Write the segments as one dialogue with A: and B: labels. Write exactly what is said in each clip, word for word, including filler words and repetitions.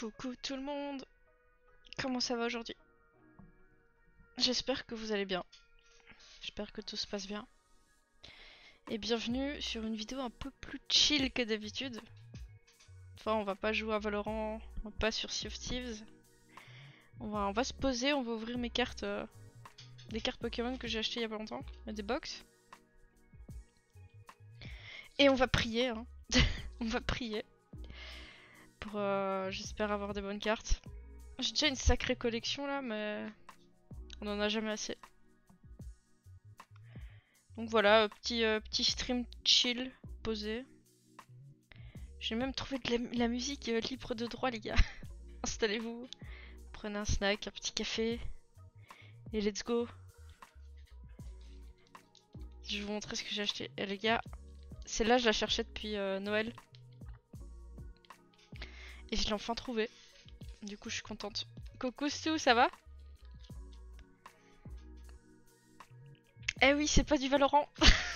A: Coucou tout le monde, comment ça va aujourd'hui? J'espère que vous allez bien, j'espère que tout se passe bien. Et bienvenue sur une vidéo un peu plus chill que d'habitude. Enfin, on va pas jouer à Valorant, on va pas sur Sea of Thieves. On va, on va se poser, on va ouvrir mes cartes, euh, des cartes Pokémon que j'ai achetées il y a pas longtemps, des box. Et on va prier, hein. On va prier. Pour, euh, j'espère avoir des bonnes cartes. J'ai déjà une sacrée collection là, mais on en a jamais assez. Donc voilà, petit, euh, petit stream chill, posé. J'ai même trouvé de la, la musique euh, libre de droit, les gars. Installez-vous, prenez un snack, un petit café, et let's go. Je vais vous montrer ce que j'ai acheté. Et les gars, celle-là, je la cherchais depuis euh, Noël. Et je l'ai enfin trouvée. Du coup, je suis contente. Coucou Stu, ça va? Eh oui, c'est pas du Valorant.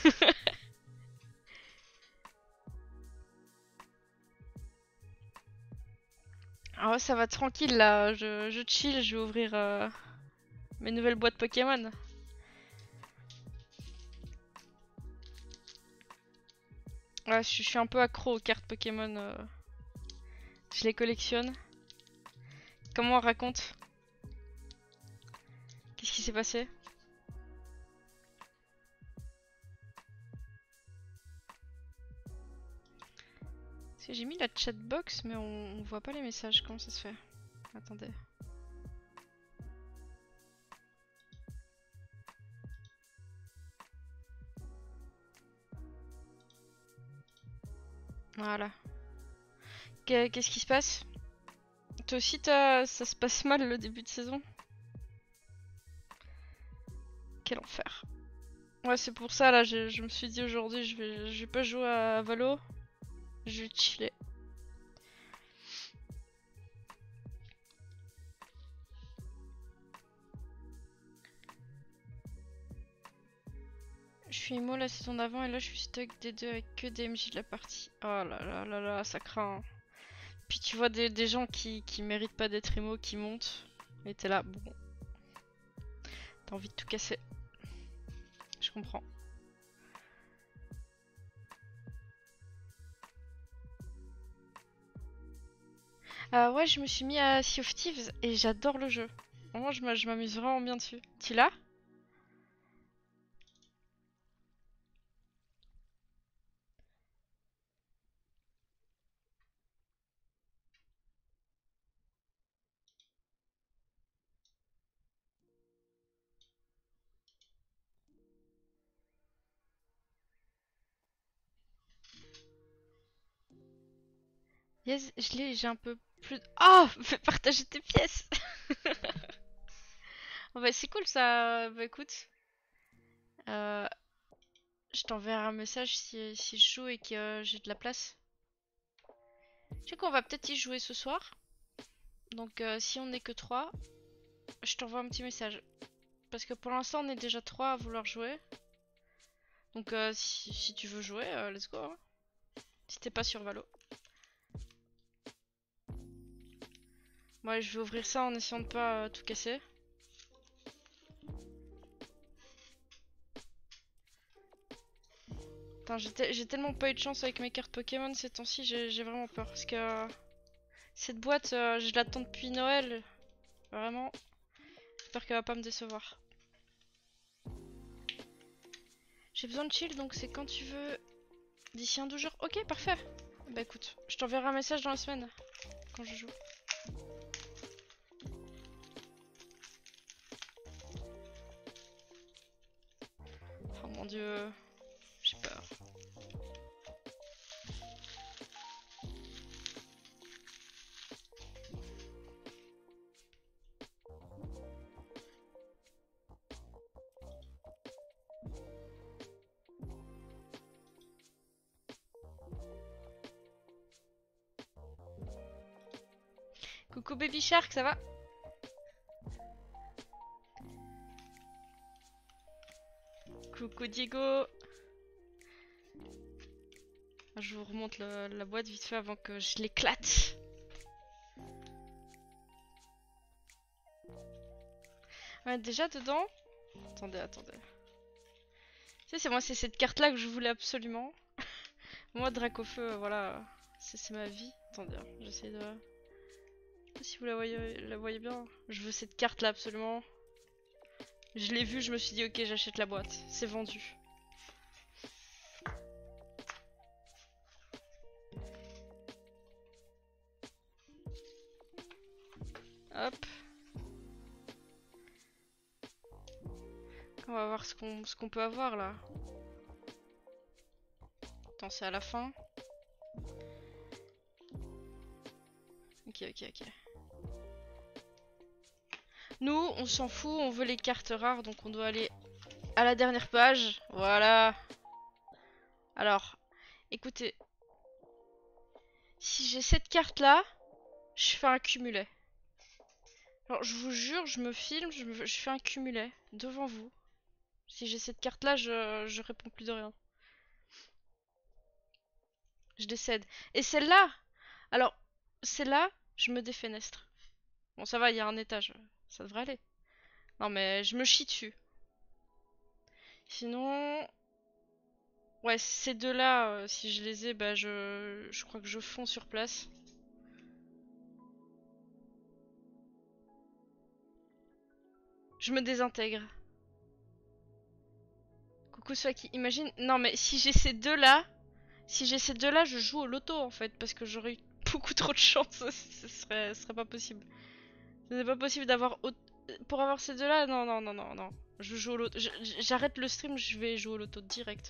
A: Ah ouais, ça va tranquille là, je, je chill, je vais ouvrir euh, mes nouvelles boîtes Pokémon. Ouais, je, je suis un peu accro aux cartes Pokémon. Euh, je les collectionne. Comment on raconte? Qu'est-ce qui s'est passé? J'ai mis la chatbox, mais on, on voit pas les messages. Comment ça se fait? Attendez. Voilà. Qu'est-ce qui se passe? Toi aussi, ça se passe mal le début de saison? Quel enfer. Ouais, c'est pour ça, là, je, je me suis dit aujourd'hui, je vais, je vais pas jouer à Valo. Je vais chiller. Je suis émo la saison d'avant et là je suis stuck des deux avec que des M J de la partie. Oh là là là là, ça craint. Puis tu vois des, des gens qui, qui méritent pas d'être émo qui montent. Et t'es là, bon. T'as envie de tout casser. Je comprends. Euh, ouais, je me suis mis à Sea of Thieves et j'adore le jeu. Vraiment, je m'amuse vraiment bien dessus. Tu l'as? Yes, je l'ai, j'ai un peu plus... Oh! Fais partager tes pièces. Oh, bah c'est cool ça, bah écoute. Euh, je t'enverrai un message si, si je joue et que euh, j'ai de la place. Tu sais qu'on va peut-être y jouer ce soir. Donc euh, si on n'est que trois, je t'envoie un petit message. Parce que pour l'instant on est déjà trois à vouloir jouer. Donc euh, si, si tu veux jouer, euh, let's go. Hein. Si t'es pas sur Valo. Moi je vais ouvrir ça en essayant de pas euh, tout casser. J'ai tellement pas eu de chance avec mes cartes Pokémon ces temps-ci, j'ai vraiment peur. Parce que euh, cette boîte, euh, je l'attends depuis Noël. Vraiment. J'espère qu'elle va pas me décevoir. J'ai besoin de chill, donc c'est quand tu veux. D'ici un deux jours. Ok, parfait. Bah écoute, je t'enverrai un message dans la semaine. Quand je joue. Oh mon dieu. J'ai peur. Coucou Baby Shark, ça va? Coucou Diego. Je vous remonte le, la boîte vite fait avant que je l'éclate. Ouais, déjà dedans. Attendez, attendez. Tu sais, c'est moi, c'est cette carte-là que je voulais absolument. Moi, Dracofeu, euh, voilà. C'est ma vie. Attendez, hein, j'essaie de... Je sais pas si vous la voyez, la voyez bien. Je veux cette carte-là absolument. Je l'ai vue, je me suis dit, ok, j'achète la boîte. C'est vendu. Hop. On va voir ce qu'on ce qu'on peut avoir là. Attends, c'est à la fin. Ok, ok, ok. Nous, on s'en fout, on veut les cartes rares, donc on doit aller à la dernière page. Voilà. Alors, écoutez. Si j'ai cette carte-là, je fais un cumulet. Alors, je vous jure, je me filme, je, me, je fais un cumulet devant vous. Si j'ai cette carte-là, je, je réponds plus de rien. Je décède. Et celle-là, alors, celle-là, je me défenestre. Bon, ça va, il y a un étage. Ça devrait aller. Non, mais je me chie dessus. Sinon... Ouais, ces deux-là, euh, si je les ai, bah je... je crois que je fonds sur place. Je me désintègre. Coucou Swaki, imagine... Non, mais si j'ai ces deux-là... Si j'ai ces deux-là, je joue au loto, en fait. Parce que j'aurais eu beaucoup trop de chance. Ce serait, ce serait pas possible. Ce n'est pas possible d'avoir... Pour avoir ces deux-là, non, non, non, non, non. Je joue au loto. J'arrête le stream, je vais jouer au loto direct.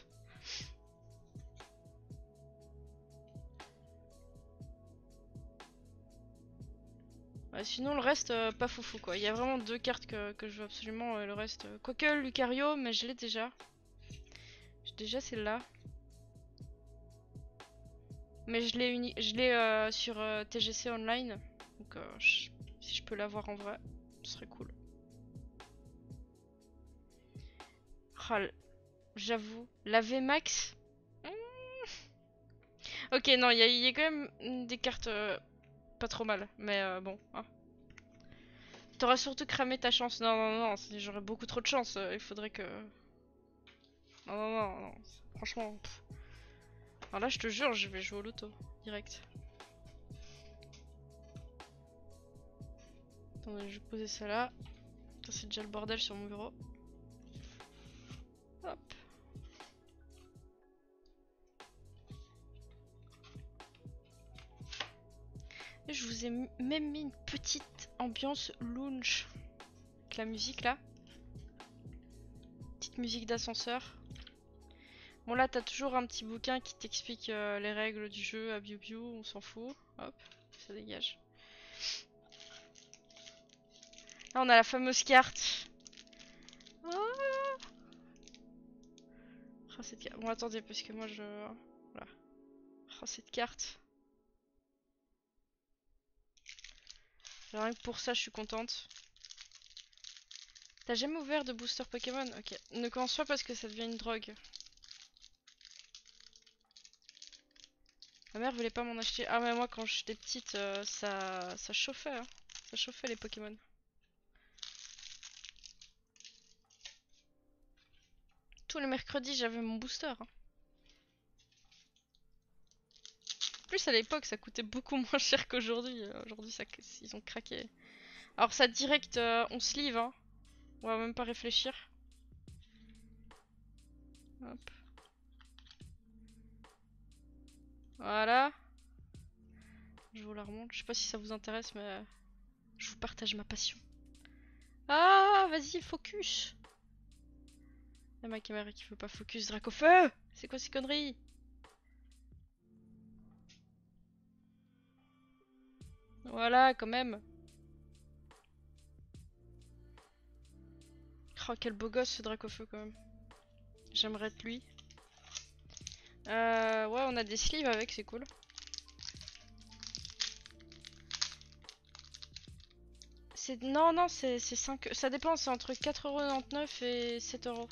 A: Ouais, sinon le reste, euh, pas foufou quoi. Il y a vraiment deux cartes que, que je veux absolument, et le reste... Euh... Quoique Lucario, mais je l'ai déjà. J'ai déjà celle-là. Mais je l'ai uni... je l'ai euh, sur euh, T G C Online. Donc euh, je... si je peux l'avoir en vrai, ce serait cool. Oh, j'avoue. La V Max mmh. Ok, non, il y, y, a quand même des cartes euh, pas trop mal. Mais euh, bon. Hein. T'auras surtout cramé ta chance. Non, non, non, j'aurais beaucoup trop de chance. Il faudrait que... Non, non, non, non. Franchement... Pff. Alors là, je te jure, je vais jouer au loto. Direct. Attendez, je vais poser ça là. C'est déjà le bordel sur mon bureau. Hop. Et je vous ai même mis une petite ambiance lounge. Avec la musique là. Petite musique d'ascenseur. Bon là t'as toujours un petit bouquin qui t'explique euh, les règles du jeu à Biu Biu, on s'en fout. Hop, ça dégage. Là on a la fameuse carte. Oh, oh, cette carte. Bon attendez parce que moi je... Voilà. Oh, cette carte. Alors, rien que pour ça je suis contente. T'as jamais ouvert de booster Pokémon? Ok. Ne commence pas parce que ça devient une drogue. Ma mère voulait pas m'en acheter. Ah mais moi quand j'étais petite, euh, ça, ça chauffait. Hein. Ça chauffait les Pokémon. Tous les mercredis j'avais mon booster. Hein. En plus à l'époque ça coûtait beaucoup moins cher qu'aujourd'hui. Aujourd'hui ça, ils ont craqué. Alors ça direct euh, on sleeve. Hein. On va même pas réfléchir. Hop. Voilà. Je vous la remonte. Je sais pas si ça vous intéresse mais je vous partage ma passion. Ah vas-y focus. Y'a ma caméra qui veut pas focus. Dracofeu. C'est quoi ces conneries? Voilà quand même. Oh quel beau gosse ce Dracofeu quand même. J'aimerais être lui. Euh, ouais on a des sleeves avec, c'est cool. Non non c'est cinq... Ça dépend, c'est entre quatre euros quatre-vingt-dix-neuf et sept euros.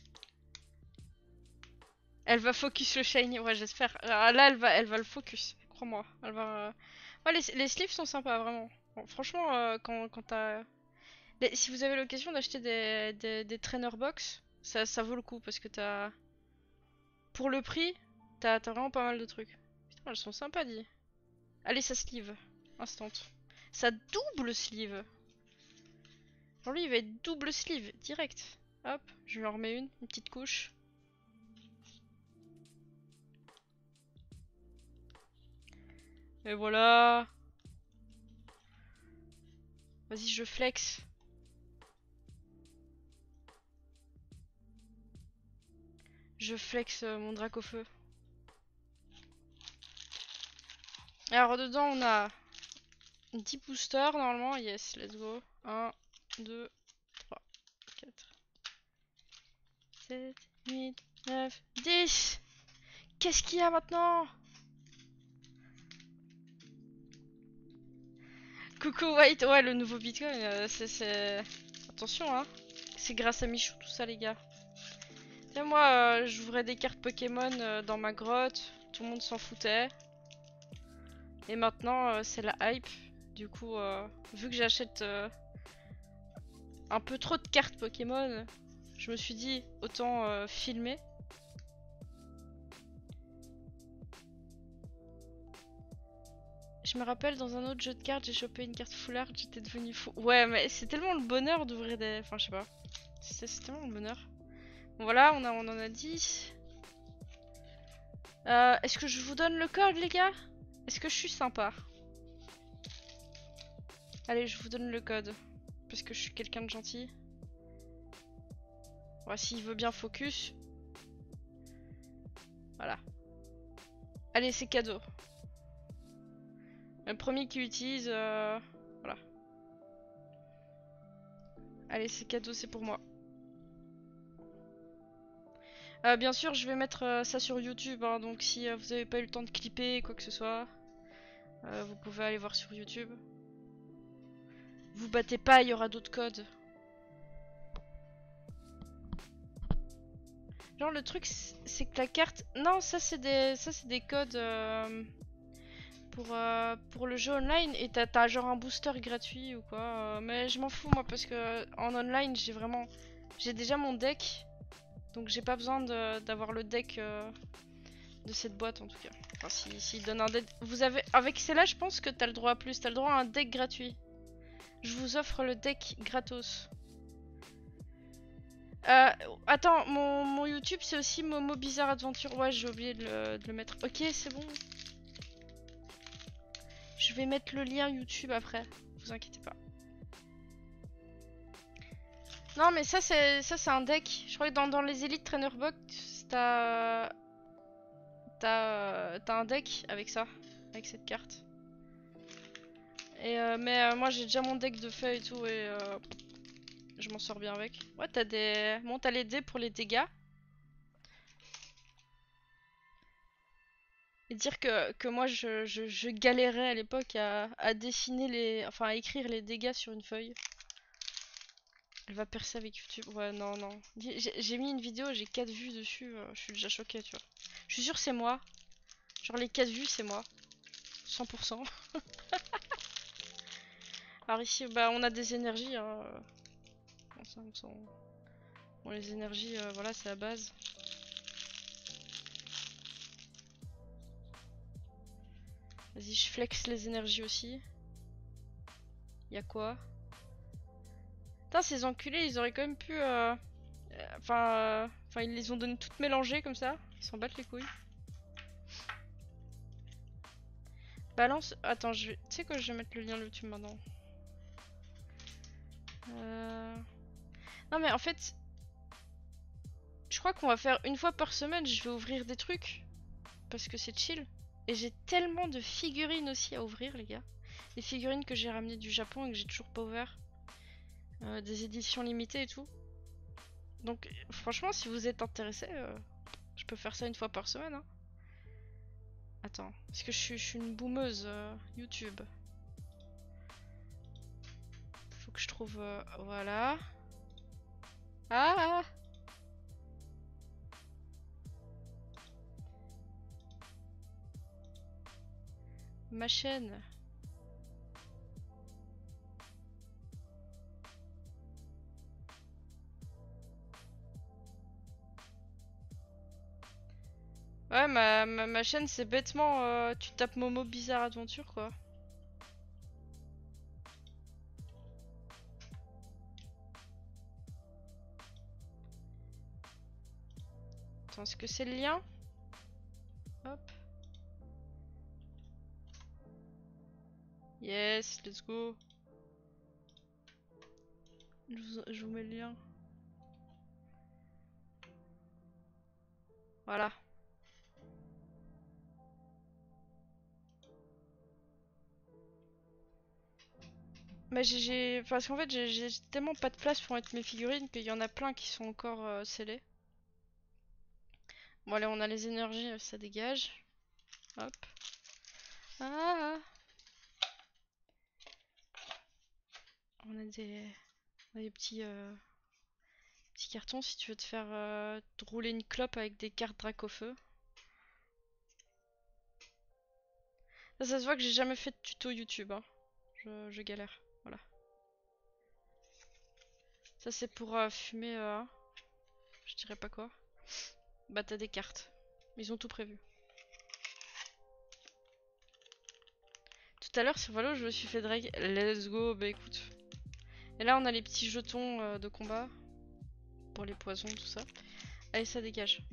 A: Elle va focus le shiny, ouais j'espère. Ah, là elle va, elle va le focus, crois-moi. Elle va... Ouais les, les sleeves sont sympas vraiment. Bon, franchement euh, quand, quand t'as... Mais si vous avez l'occasion d'acheter des, des, des trainer box, ça, ça vaut le coup parce que t'as... Pour le prix, t'as vraiment pas mal de trucs. Putain, elles sont sympas, dit. Allez, ça sleeve. Instant. Ça double sleeve. Genre lui, il va être double sleeve, direct. Hop, je lui en remets une, une petite couche. Et voilà. Vas-y, je flex. Je flex euh, mon drac au feu. Alors dedans on a dix boosters normalement. Yes, let's go. un, deux, trois, quatre, sept, huit, neuf, dix. Qu'est-ce qu'il y a maintenant? Coucou White. Ouais, le nouveau Bitcoin, euh, c'est... Attention, hein. C'est grâce à Michou tout ça, les gars. Et moi, euh, j'ouvrais des cartes Pokémon euh, dans ma grotte. Tout le monde s'en foutait. Et maintenant, euh, c'est la hype. Du coup, euh, vu que j'achète euh, un peu trop de cartes Pokémon, je me suis dit, autant euh, filmer. Je me rappelle, dans un autre jeu de cartes, j'ai chopé une carte full art, j'étais devenu fou. Ouais, mais c'est tellement le bonheur d'ouvrir des... Enfin, je sais pas. C'est tellement le bonheur. Bon, voilà, on, a, on en a dix. Euh, Est-ce que je vous donne le code, les gars? Est-ce que je suis sympa? Allez, je vous donne le code. Parce que je suis quelqu'un de gentil. Ouais, s'il veut bien focus. Voilà. Allez, c'est cadeau. Le premier qui utilise... Euh... Voilà. Allez, c'est cadeau, c'est pour moi. Euh, bien sûr, je vais mettre euh, ça sur YouTube, hein, donc si euh, vous avez pas eu le temps de clipper, quoi que ce soit, euh, vous pouvez aller voir sur YouTube. Vous battez pas, il y aura d'autres codes. Genre le truc, c'est que la carte... Non, ça c'est des... ça c'est des codes euh, pour, euh, pour le jeu online, et t'as genre un booster gratuit ou quoi. Euh, mais je m'en fous moi, parce que en online, j'ai vraiment... J'ai déjà mon deck, donc j'ai pas besoin d'avoir le deck... Euh, de cette boîte en tout cas. Enfin, s'il si, si donne un deck. Vous avez. Avec celle-là, je pense que t'as le droit à plus. T'as le droit à un deck gratuit. Je vous offre le deck gratos. Euh, attends, mon, mon YouTube c'est aussi Momo Bizarre Adventure. Ouais, j'ai oublié de le, de le mettre. Ok, c'est bon. Je vais mettre le lien YouTube après. Vous inquiétez pas. Non, mais ça c'est ça c'est un deck. Je crois que dans, dans les Elite Trainer Box, t'as t'as un deck avec ça, avec cette carte. Et euh, mais euh, moi j'ai déjà mon deck de feuilles et tout, et euh, je m'en sors bien avec. Ouais, t'as des... Bon, t'as les dés pour les dégâts. Et dire que, que moi je, je, je galérais à l'époque à, à dessiner les... Enfin à écrire les dégâts sur une feuille. Elle va percer avec YouTube. Ouais, non, non. J'ai mis une vidéo, j'ai quatre vues dessus, euh, je suis déjà choquée, tu vois. Je suis sûre c'est moi. Genre les quatre vues c'est moi. cent pour cent. Alors ici, bah on a des énergies, hein. Bon, ça, on s'en... Bon, les énergies, euh, voilà, c'est la base. Vas-y, je flex les énergies aussi. Y'a quoi? Putain, ces enculés, ils auraient quand même pu... euh, Enfin, euh... enfin, ils les ont donné toutes mélangées comme ça. Ils s'en battent les couilles. Balance... Attends, je vais... Tu sais quoi, je vais mettre le lien YouTube maintenant. Euh... Non mais en fait... Je crois qu'on va faire une fois par semaine, je vais ouvrir des trucs. Parce que c'est chill. Et j'ai tellement de figurines aussi à ouvrir, les gars. Des figurines que j'ai ramenées du Japon et que j'ai toujours pas ouvert. Euh, des éditions limitées et tout. Donc franchement, si vous êtes intéressé, euh, je peux faire ça une fois par semaine. Hein. Attends, parce que je suis, je suis une boomeuse euh, YouTube. Faut que je trouve... Euh, voilà. Ah, ma chaîne. Ouais, ma, ma, ma chaîne, c'est bêtement, euh, tu tapes Momo Bizarre Adventure, quoi. Attends, est-ce que c'est le lien? Hop. Yes, let's go. Je vous, je vous mets le lien. Voilà. Mais j'ai... j'ai- Parce qu'en fait, j'ai j'ai tellement pas de place pour mettre mes figurines qu'il y en a plein qui sont encore euh, scellés. Bon, allez, on a les énergies, euh, ça dégage. Hop. Ah! On a des, on a des petits, euh, petits cartons si tu veux te faire euh, te rouler une clope avec des cartes Dracofeu. Ça, ça se voit que j'ai jamais fait de tuto YouTube, hein. Je, je galère. Voilà. Ça, c'est pour euh, fumer. Euh, je dirais pas quoi. Bah, t'as des cartes. Ils ont tout prévu. Tout à l'heure sur Valo, je me suis fait drag. Let's go, bah écoute. Et là, on a les petits jetons euh, de combat. Pour les poisons, tout ça. Allez, ça dégage.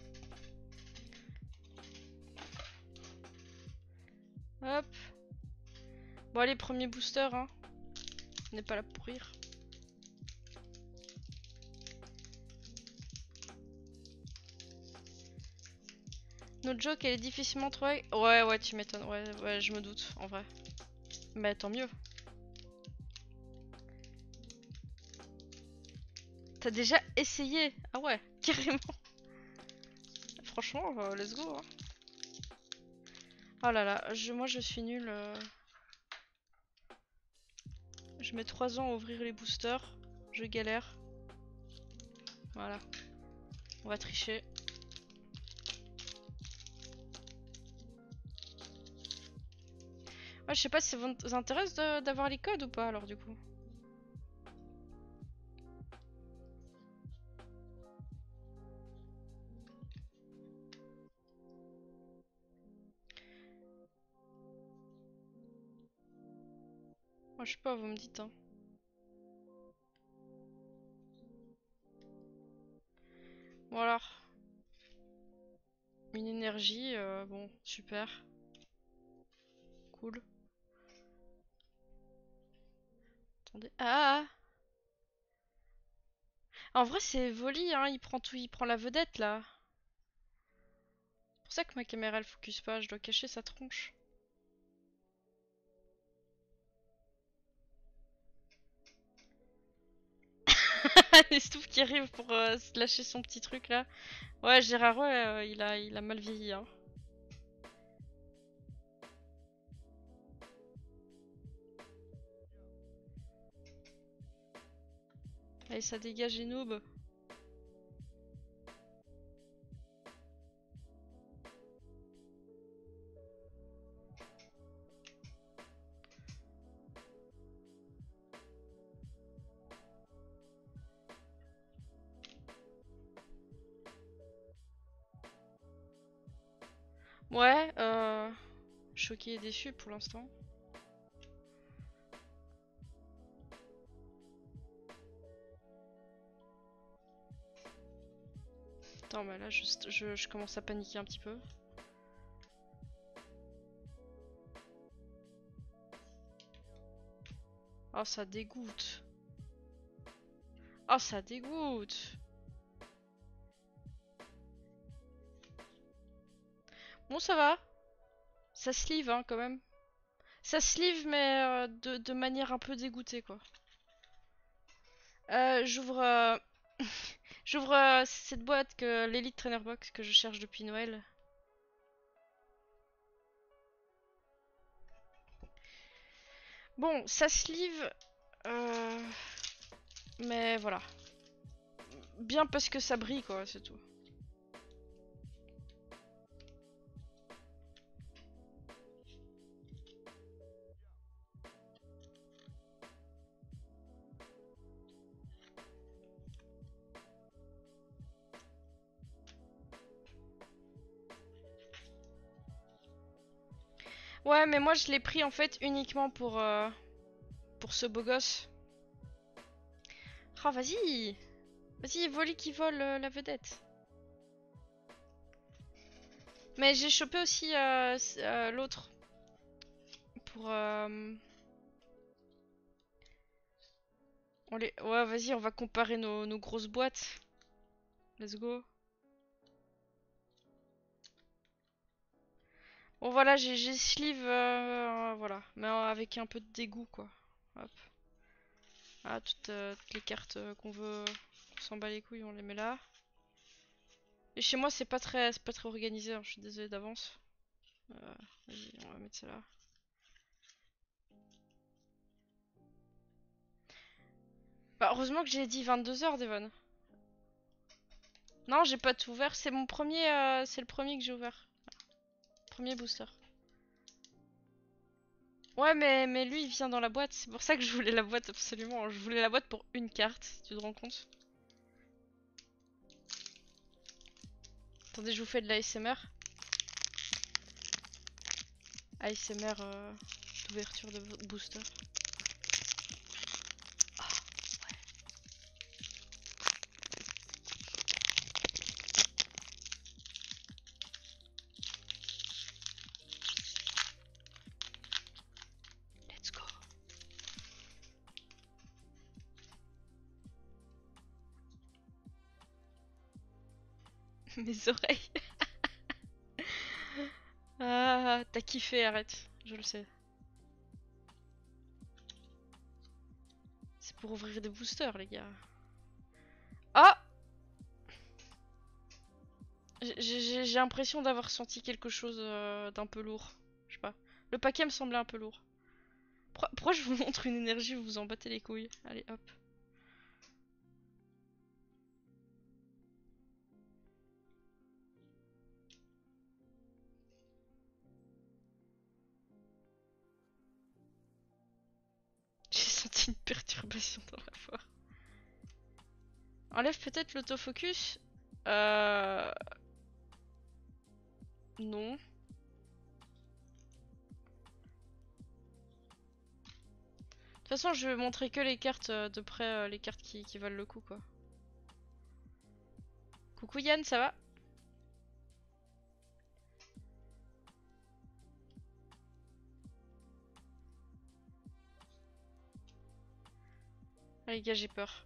A: Hop. Bon, allez, premier booster, hein. On n'est pas là pour rire. Notre joke, elle est difficilement trouvée. Ouais, ouais, tu m'étonnes. Ouais, ouais, je me doute, en vrai. Mais tant mieux. T'as déjà essayé? Ah ouais, carrément. Franchement, euh, let's go. Hein. Oh là là, je, moi je suis nulle. Euh... Je mets trois ans à ouvrir les boosters. Je galère. Voilà. On va tricher. Ouais, je sais pas si ça vous intéresse d'avoir les codes ou pas alors du coup. Moi je sais pas, vous me dites hein. Bon alors. Une énergie, euh, bon, super. Cool. Attendez. Ah, ah. En vrai c'est Voli, hein, il prend tout, il prend la vedette là. C'est pour ça que ma caméra elle focus pas, je dois cacher sa tronche. Les Stouff qui arrive pour euh, se lâcher son petit truc là. Ouais, Gérard, ouais, euh, il, a, il a mal vieilli. Hein. Allez, ça dégage les noobs. Ouais, euh... choqué et déçu pour l'instant. Attends, mais là, juste, je, je commence à paniquer un petit peu. Oh, ça dégoûte. Oh, ça dégoûte. Bon, ça va. Ça sleeve, hein, quand même. Ça sleeve, mais euh, de, de manière un peu dégoûtée, quoi. Euh, j'ouvre... euh, j'ouvre euh, cette boîte que l'Elite Trainer Box que je cherche depuis Noël. Bon, ça sleeve... Euh... Mais voilà. Bien parce que ça brille, quoi, c'est tout. Ouais, mais moi je l'ai pris en fait uniquement pour, euh, pour ce beau gosse. Ah, vas-y! Vas-y, Volley qui vole euh, la vedette. Mais j'ai chopé aussi euh, euh, l'autre. Pour... Euh... On les... Ouais, vas-y, on va comparer nos, nos grosses boîtes. Let's go. Bon, voilà, j'ai sleeve, euh, voilà. Mais euh, avec un peu de dégoût, quoi. Hop. Ah, toutes, euh, toutes les cartes euh, qu'on veut... On s'en bat les couilles, on les met là. Et chez moi, c'est pas très, c'est pas très organisé, hein, je suis désolée d'avance. Euh, vas-y, on va mettre ça là. Bah, heureusement que j'ai dit vingt-deux heures, Devon. Non, j'ai pas tout ouvert. C'est mon premier, euh, c'est le premier que j'ai ouvert. Premier booster. Ouais, mais, mais lui, il vient dans la boîte. C'est pour ça que je voulais la boîte, absolument. Je voulais la boîte pour une carte, tu te rends compte? Attendez, je vous fais de l'A S M R. A S M R euh, d'ouverture de booster. Let's go. Mes oreilles. Ah, t'as kiffé, arrête. Je le sais. C'est pour ouvrir des boosters, les gars. Ah! J'ai l'impression d'avoir senti quelque chose euh, d'un peu lourd. Je sais pas. Le paquet me semblait un peu lourd. Pourquoi, pourquoi je vous montre une énergie, vous vous en battez les couilles? Allez, hop. J'ai senti une perturbation dans la voix. Enlève peut-être l'autofocus. Euh... Non. De toute façon, je vais montrer que les cartes euh, de près, euh, les cartes qui, qui valent le coup, quoi. Coucou Yann, ça va? Ah, les gars, j'ai peur.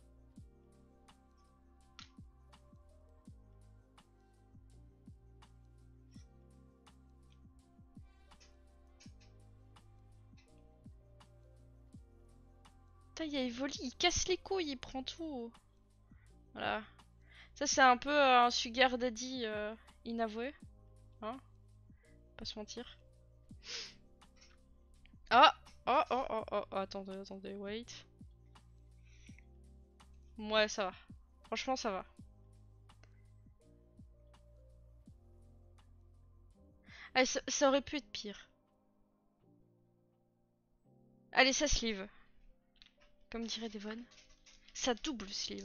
A: Putain, il y a Evoli, il casse les couilles, il prend tout. Voilà. Ça, c'est un peu euh, un sugar daddy euh, inavoué. Hein? Pas se mentir. Ah! Oh, oh, oh, oh, oh, attendez, attendez, wait. Ouais, ça va. Franchement, ça va. Allez, ça, ça aurait pu être pire. Allez, ça sleeve. Comme dirait Devon. Ça double sleeve.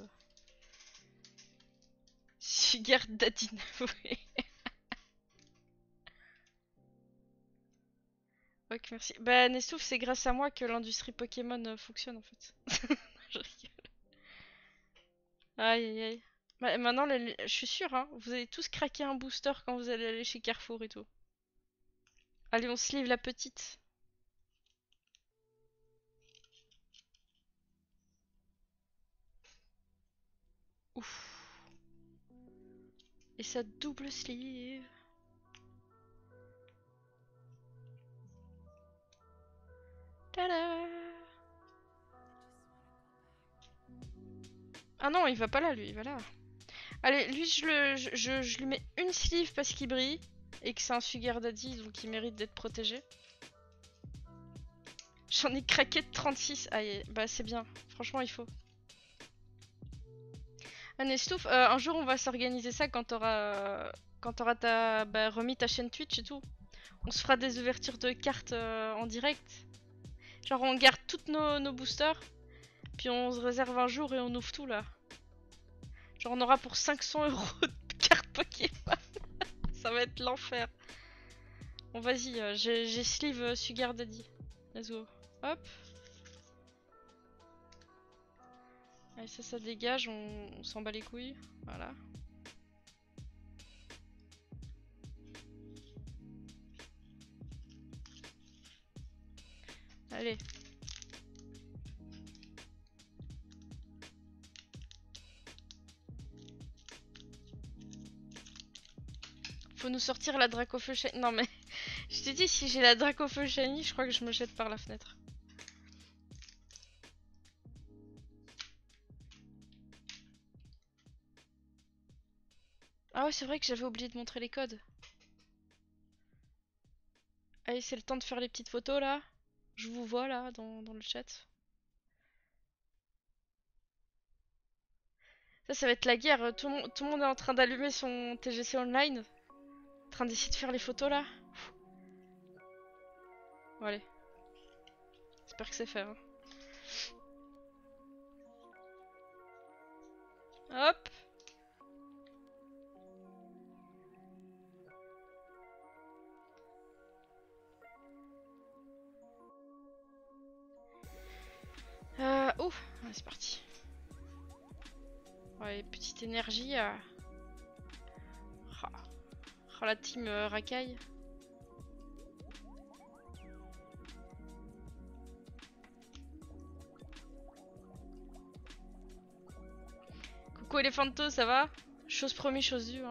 A: Sugar daddy inavoué. Ok, merci. Bah, Nestouf, c'est grâce à moi que l'industrie Pokémon euh, fonctionne en fait. Je rigole. Aïe aïe aïe. Bah, maintenant, les- je suis sûre, hein, vous allez tous craquer un booster quand vous allez aller chez Carrefour et tout. Allez, on sleeve la petite. Ouf. Et ça double sleeve. Tada. Ah non, il va pas là, lui, il va là. Allez, lui, je, le, je, je, je lui mets une sleeve parce qu'il brille. Et que c'est un sugar daddy, donc il mérite d'être protégé. J'en ai craqué de trente-six. Aïe, bah c'est bien. Franchement, il faut. Ah, Nestouf, euh, un jour on va s'organiser ça quand t'auras euh, quand t'auras ta, bah, remis ta chaîne Twitch et tout. On se fera des ouvertures de cartes euh, en direct. Genre on garde toutes nos, nos boosters. Puis on se réserve un jour et on ouvre tout là. Genre on aura pour cinq cents euros de cartes Pokémon. Ça va être l'enfer. Bon, vas-y, euh, j'ai j'ai sleeve euh, Sugar Daddy. Let's go. Hop. Allez, ça, ça dégage, on, on s'en bat les couilles. Voilà. Allez. Faut nous sortir la Dracofeu Shiny. Non mais, je t'ai dit, si j'ai la Dracofeu Shiny, je crois que je me jette par la fenêtre. Ah ouais, c'est vrai que j'avais oublié de montrer les codes. Allez, c'est le temps de faire les petites photos là. Je vous vois là dans, dans le chat. Ça, ça va être la guerre. Tout le, monde, tout le monde est en train d'allumer son T G C online. En train d'essayer de faire les photos là. Bon, allez. J'espère que c'est fait. Hein. Hop. Euh, oh, ouais, c'est parti. Ouais, petite énergie. Euh... Oh. Oh, la team euh, racaille. Coucou Elephanto, ça va? Chose promis, chose due. Hein.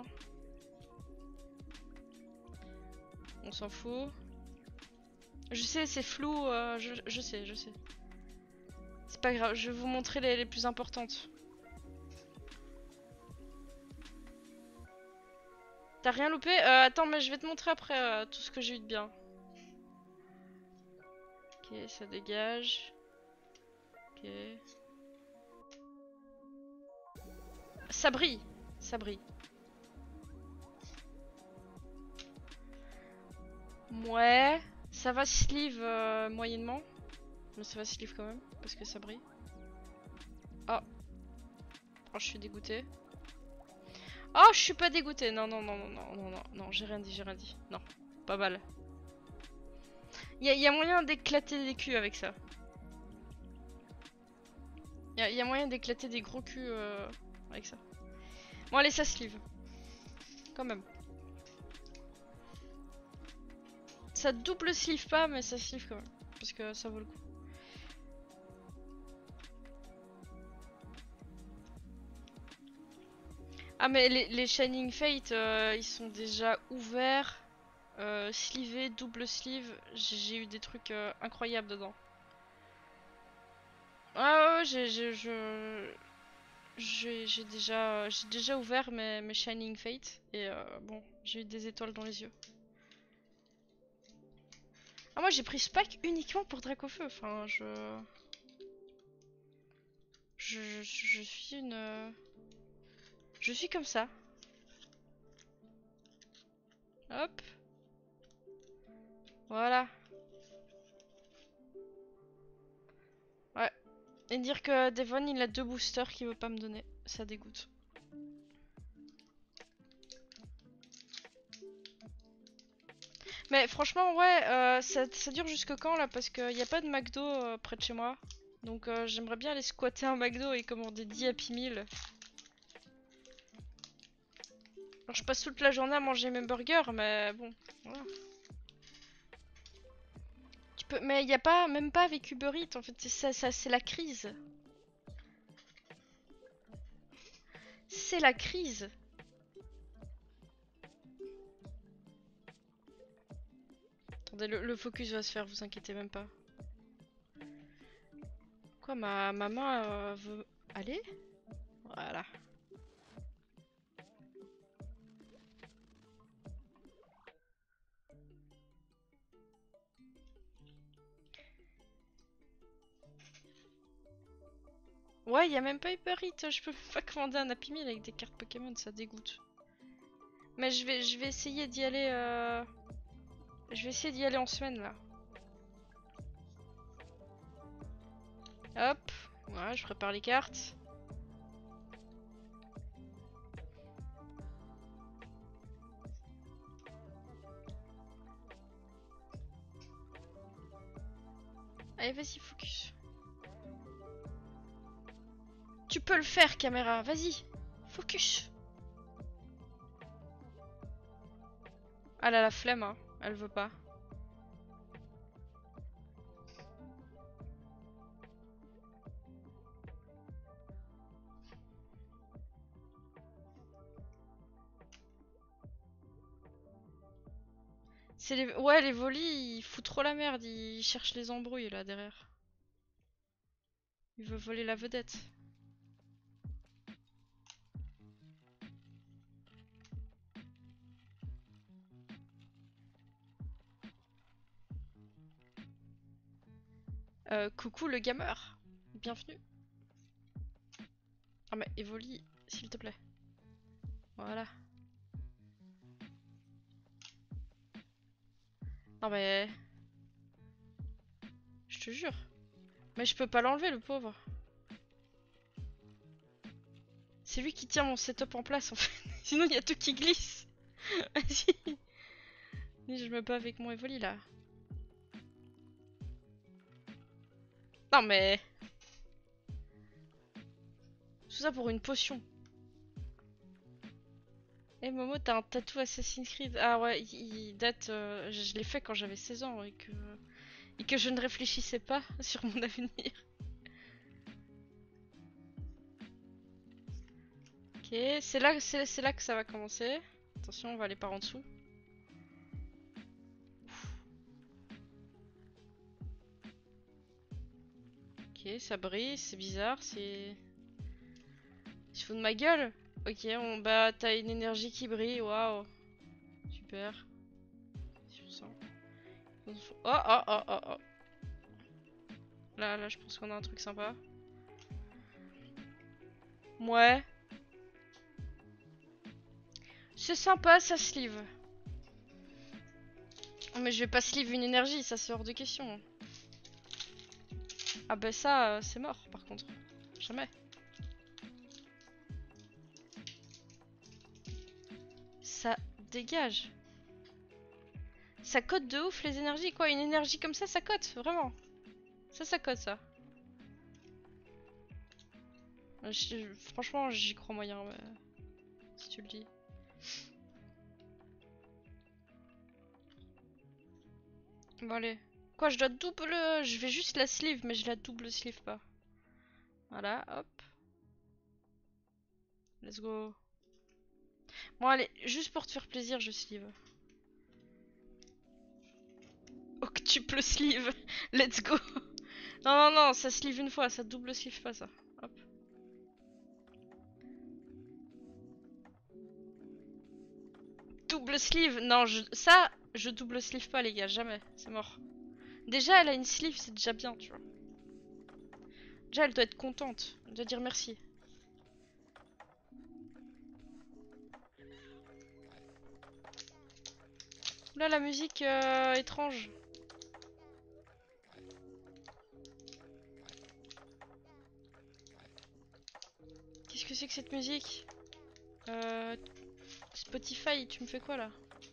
A: On s'en fout. Je sais, c'est flou. Euh, je, je sais, je sais. C'est pas grave, je vais vous montrer les, les plus importantes. T'as rien loupé? euh, Attends, mais je vais te montrer après euh, tout ce que j'ai eu de bien. Ok, ça dégage. Ok. Ça brille. Ça brille. Ouais. Ça va sleeve euh, moyennement. Mais ça va sleeve quand même. Parce que ça brille. Oh. Oh, je suis dégoûtée. Oh, je suis pas dégoûtée. Non, non, non, non, non, non, non, non, j'ai rien dit, j'ai rien dit. Non, pas mal. Il y, y a moyen d'éclater des culs avec ça. Il y, y, a moyen d'éclater des gros culs euh, avec ça. Bon, allez, ça sleeve. Quand même. Ça double sleeve pas, mais ça sleeve quand même. Parce que ça vaut le coup. Ah, mais les, les Shining Fate, euh, ils sont déjà ouverts. Euh, sleevés, double sleeve. J'ai eu des trucs euh, incroyables dedans. Ah ouais, j'ai je j'ai déjà j'ai déjà ouvert mes, mes Shining Fate et euh, bon, j'ai eu des étoiles dans les yeux. Ah moi j'ai pris ce pack uniquement pour Dracofeu. Enfin je je, je, je suis une je suis comme ça. Hop. Voilà. Ouais. Et dire que Devon il a deux boosters qu'il veut pas me donner, ça dégoûte. Mais franchement, ouais, euh, ça, ça dure jusque quand là? Parce qu'il n'y a pas de McDo euh, près de chez moi. Donc euh, j'aimerais bien aller squatter un McDo et commander dix Happy Meal. Alors, je passe toute la journée à manger mes burgers, mais bon, voilà. Tu peux... Mais il n'y a pas, même pas avec Uber Eats, en fait, c'est ça, ça c'est la crise. C'est la crise. Attendez, le, le focus va se faire, vous inquiétez même pas. Quoi, ma, ma main euh, veut aller? Voilà. Ouais, il y a même pas Uber Eats, je peux pas commander un Happy Meal avec des cartes Pokémon, ça dégoûte. Mais je vais, je vais essayer d'y aller. Euh... Je vais essayer d'y aller en semaine là. Hop, voilà, je prépare les cartes. Allez, vas-y, focus. Tu peux le faire, caméra, vas-y. Focus. Elle a la flemme, hein. Elle veut pas. C'est les... Ouais, les volis, ils foutent trop la merde. Ils cherchent les embrouilles, là, derrière. Il veut voler la vedette. Euh, coucou le gamer. Bienvenue. Ah mais Evoli, s'il te plaît. Voilà. Non mais... Je te jure. Mais je peux pas l'enlever, le pauvre. C'est lui qui tient mon setup en place, en fait. Sinon, il y a tout qui glisse. Vas-y. Je me bats avec mon Evoli, là. Non mais... Tout ça pour une potion. Eh hey, Momo, t'as un tatou Assassin's Creed. Ah ouais, il, il date... Euh, je je l'ai fait quand j'avais seize ans et que... Et que je ne réfléchissais pas sur mon avenir. Ok, c'est là, c'est là que ça va commencer. Attention, on va aller par en dessous. Ok, ça brille, c'est bizarre, c'est... Il se fout de ma gueule. Ok, on... bah t'as une énergie qui brille, waouh. Super. Oh, oh, oh, oh, oh. Là, là, je pense qu'on a un truc sympa. Ouais. C'est sympa, ça sleeve. Oh, mais je vais pas sleeve une énergie, ça c'est hors de question. Ah bah ça, euh, c'est mort par contre. Jamais. Ça dégage. Ça cote de ouf les énergies, quoi. Une énergie comme ça, ça cote, vraiment. Ça, ça cote, ça. Je, franchement, j'y crois moyen, mais... si tu le dis. Bon, allez. Quoi, je dois double... Je vais juste la sleeve, mais je la double sleeve pas. Voilà, hop. Let's go. Bon, allez, juste pour te faire plaisir, je sleeve. Octuple sleeve. Let's go. Non, non, non, ça sleeve une fois, ça double sleeve pas, ça. Hop. Double sleeve. Non, je... ça, je double sleeve pas, les gars, jamais. C'est mort. Déjà, elle a une sleeve, c'est déjà bien, tu vois. Déjà, elle doit être contente. Elle doit dire merci. Là, la musique euh, étrange. Qu'est-ce que c'est que cette musique? euh, Spotify, tu me fais quoi là?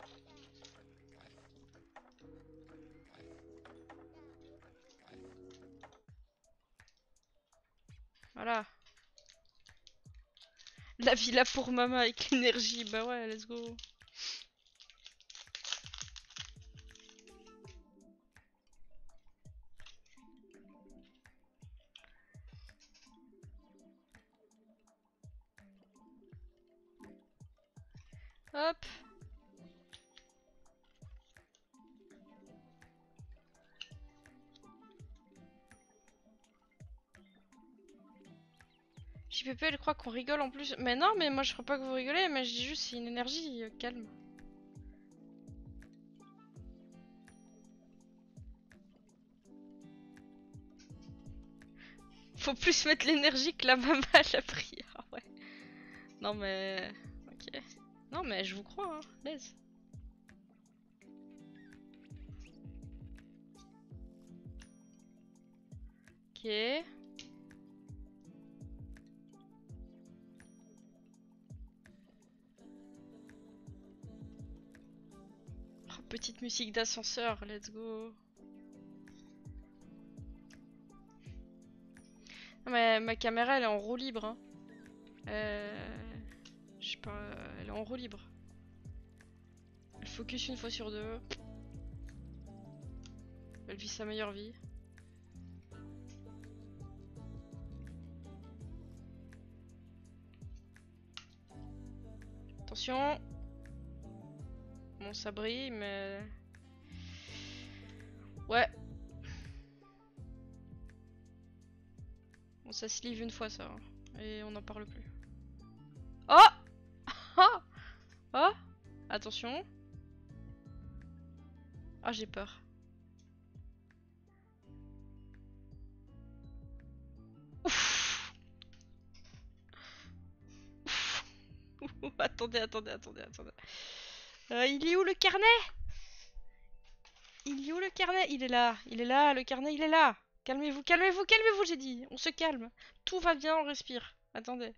A: Voilà. La villa pour maman avec l'énergie. Bah ouais, let's go. Hop. J P P, elle croit qu'on rigole en plus. Mais non, mais moi je crois pas que vous rigolez, mais je dis juste c'est une énergie euh, calme. Faut plus mettre l'énergie que la maman à la prière, ouais. Non mais... Ok. Non mais je vous crois, hein. Laisse. Ok. Oh, petite musique d'ascenseur, let's go. Mais ma caméra elle est en roue libre. Hein. Euh... Je sais pas, elle est en roue libre. Elle focus une fois sur deux. Elle vit sa meilleure vie. Attention. Bon, ça brille, mais... Ouais. Bon, ça se livre une fois, ça. Hein. Et on n'en parle plus. Oh Oh Oh Attention. Ah, j'ai peur. Ouf. Ouf. Attendez, attendez, attendez, attendez. Euh, il est où le carnet? Il est où le carnet? Il est là, il est là, le carnet il est là. Calmez-vous, calmez-vous, calmez-vous, j'ai dit. On se calme. Tout va bien, on respire. Attendez.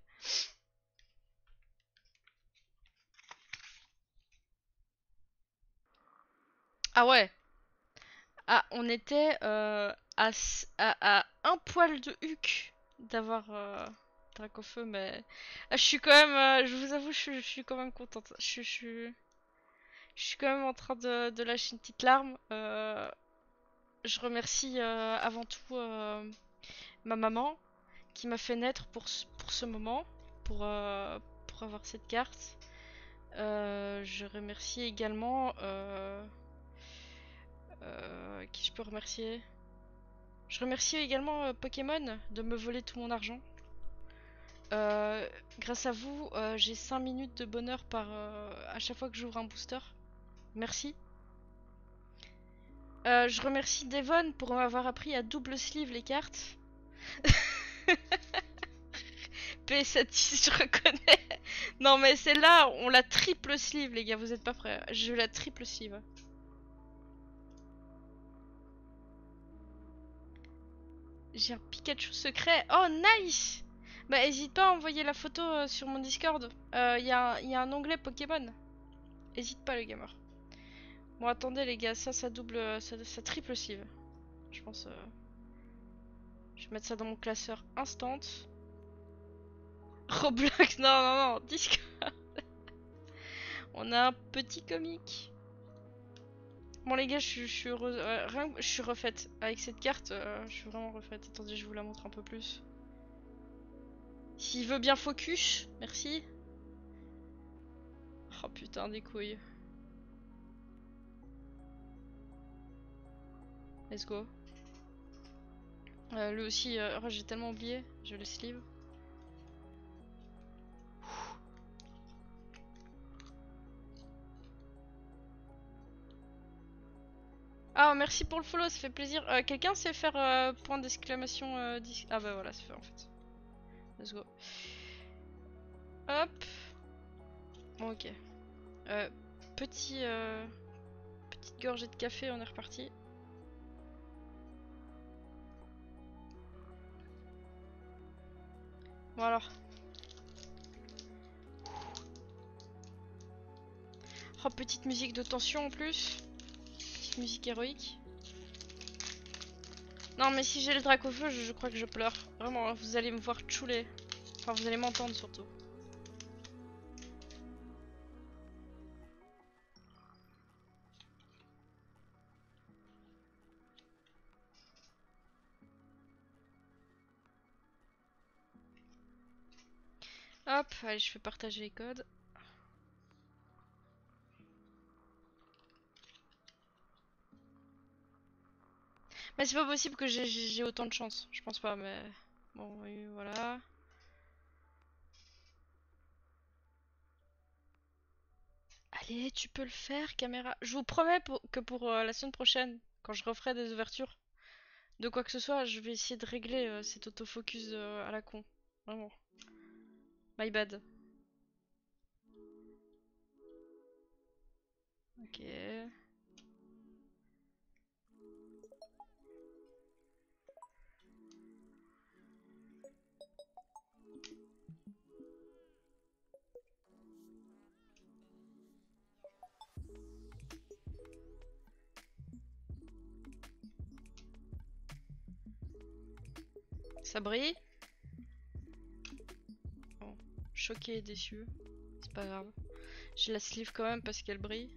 A: Ah ouais. Ah, on était euh, à, à, à un poil de huc d'avoir euh, Dracofeu, mais ah, je suis quand même, euh, je vous avoue, je, je suis quand même contente. Je, je, je suis quand même en train de, de lâcher une petite larme. Euh, je remercie euh, avant tout euh, ma maman qui m'a fait naître pour ce, pour ce moment, pour, euh, pour avoir cette carte. Euh, je remercie également... Euh, euh, qui je peux remercier? Je remercie également euh, Pokémon de me voler tout mon argent. Euh, grâce à vous, euh, j'ai cinq minutes de bonheur par euh, à chaque fois que j'ouvre un booster. Merci. Euh, je remercie Devon pour m'avoir appris à double sleeve les cartes. P sept je reconnais. Non mais celle-là, on la triple sleeve les gars, vous êtes pas prêts. Je la triple sleeve. J'ai un Pikachu secret. Oh nice. Bah hésite pas à envoyer la photo euh, sur mon Discord. Il euh, y, y a un onglet Pokémon. Hésite pas le gamer. Bon attendez les gars, ça ça double, ça, ça triple sleeve. Je pense... Euh... Je vais mettre ça dans mon classeur instant. Roblox, non non non, Discord. On a un petit comique. Bon les gars, je, je suis heureuse. Euh, rien, je suis refaite. Avec cette carte, euh, je suis vraiment refaite. Attendez, je vous la montre un peu plus. S'il veut bien focus, merci. Oh putain, des couilles. Let's go. Euh, lui aussi, euh, oh, j'ai tellement oublié. Je le sleeve. Ah, merci pour le follow, ça fait plaisir. Euh, Quelqu'un sait faire euh, point d'exclamation euh, Ah bah voilà, c'est fait en fait. Let's go. Hop. Bon, ok. Euh, petit, euh, petite gorgée de café, on est reparti. Bon alors. Oh, petite musique de tension en plus. Petite musique héroïque. Non mais si j'ai le drac au feu, je, je crois que je pleure. Vraiment, vous allez me voir chouler. Enfin, vous allez m'entendre surtout. Hop, allez, je fais partager les codes. Mais c'est pas possible que j'ai autant de chance. Je pense pas, mais... Bon, oui, voilà. Allez, tu peux le faire, caméra. Je vous promets pour, que pour euh, la semaine prochaine, quand je referai des ouvertures de quoi que ce soit, je vais essayer de régler euh, cet autofocus euh, à la con. Vraiment. My bad. Ok. Ça brille. choquée et déçue. C'est pas grave. J'ai la sleeve quand même parce qu'elle brille.